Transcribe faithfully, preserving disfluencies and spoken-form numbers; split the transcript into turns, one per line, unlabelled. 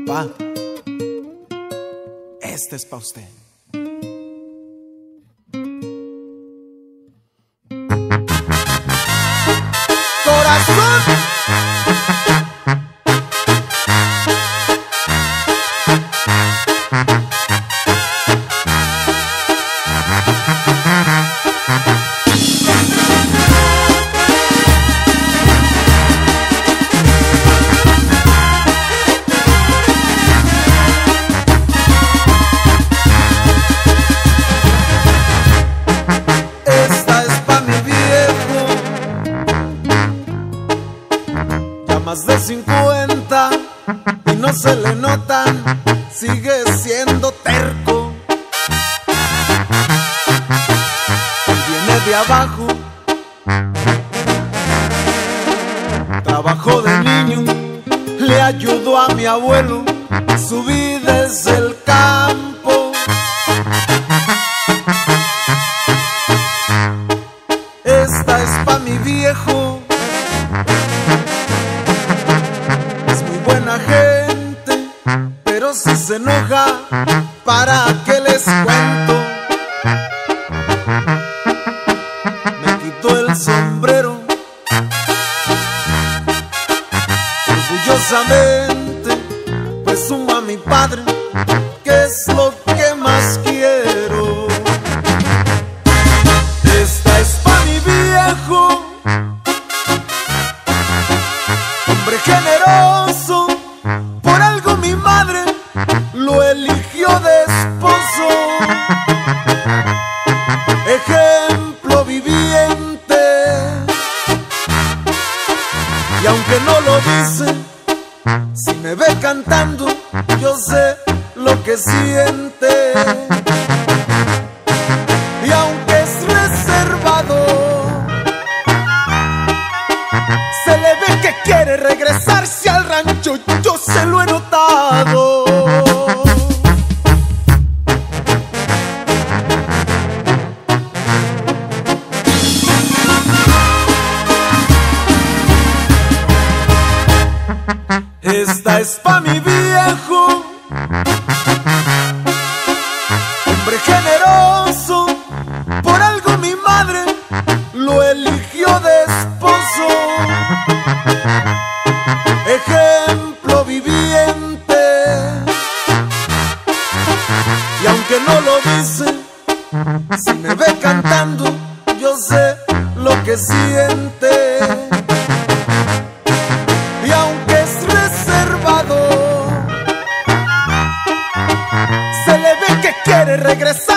Papá, este es pa' usted. Corazón. Más de cincuenta y no se le notan, sigue siendo terco. Viene de abajo, trabajó de niño, le ayudó a mi abuelo, subí desde el campo. Esta es pa' mi viejo, buena gente, pero si se enoja, ¿para qué les cuento? Me quitó el sombrero orgullosamente, presumo a mi padre, que es lo que más quiero. Esta es pa' mi viejo, hombre generoso, por algo mi madre lo eligió de esposo. Ejemplo viviente, y aunque no lo dice, si me ve cantando, yo sé lo que siente. Y aunque es reservado, se le ve que quiere regresarse al rancho, yo se lo he notado. Esta es pa' mi viejo, hombre generoso, por algo mi madre lo eligió de esposo. Ejemplo viviente, y aunque no lo dice, si me ve cantando, yo sé lo que siente. Y aunque es reservado, se le ve que quiere regresar